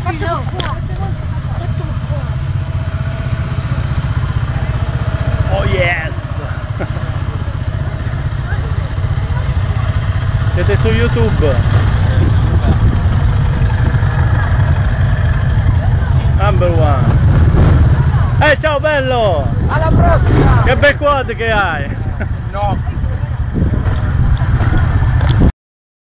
Oh yes! Siete su YouTube. Number one. Ciao bello! Alla prossima! Che bel quad che hai! No!